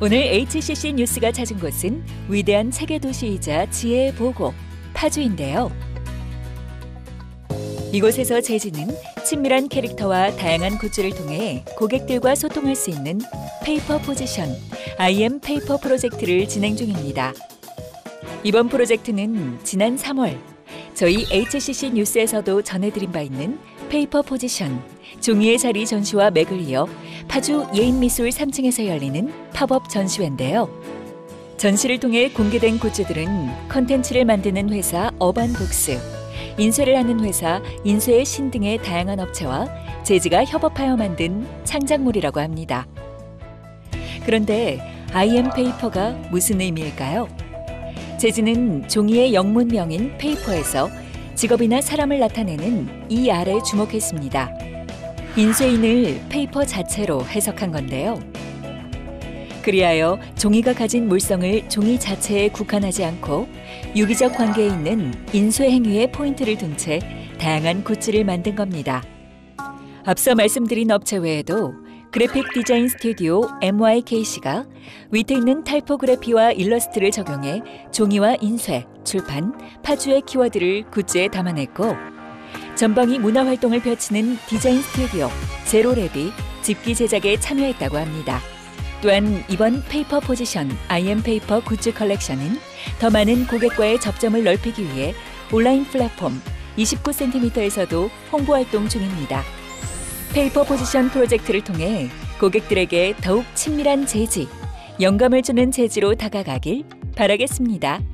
오늘 HCC 뉴스가 찾은 곳은 위대한 책의 도시이자 지혜의 보고, 파주인데요. 이곳에서 제지는 친밀한 캐릭터와 다양한 굿즈를 통해 고객들과 소통할 수 있는 페이퍼 포지션, IM 페이퍼 프로젝트를 진행 중입니다. 이번 프로젝트는 지난 3월 저희 HCC 뉴스에서도 전해드린 바 있는 페이퍼 포지션, 종이의 자리 전시와 맥을 이어 파주 예인미술 3층에서 열리는 팝업 전시회인데요. 전시를 통해 공개된 굿즈들은 컨텐츠를 만드는 회사 어반북스, 인쇄를 하는 회사 인쇄의 신 등의 다양한 업체와 제지가 협업하여 만든 창작물이라고 합니다. 그런데 IM 페이퍼가 무슨 의미일까요? 제지는 종이의 영문명인 페이퍼에서 직업이나 사람을 나타내는 이 아래 주목했습니다. 인쇄인을 페이퍼 자체로 해석한 건데요. 그리하여 종이가 가진 물성을 종이 자체에 국한하지 않고 유기적 관계에 있는 인쇄 행위에 포인트를 둔 채 다양한 굿즈를 만든 겁니다. 앞서 말씀드린 업체 외에도 그래픽 디자인 스튜디오 MYKC가 위트 있는 타이포그래피와 일러스트를 적용해 종이와 인쇄, 출판, 파주의 키워드를 굿즈에 담아냈고, 전방위 문화활동을 펼치는 디자인 스튜디오 제로랩이 집기 제작에 참여했다고 합니다. 또한 이번 페이퍼 포지션 IM 페이퍼 굿즈 컬렉션은 더 많은 고객과의 접점을 넓히기 위해 온라인 플랫폼 29cm에서도 홍보활동 중입니다. 페이퍼 포지션 프로젝트를 통해 고객들에게 더욱 친밀한 제지, 영감을 주는 제지로 다가가길 바라겠습니다.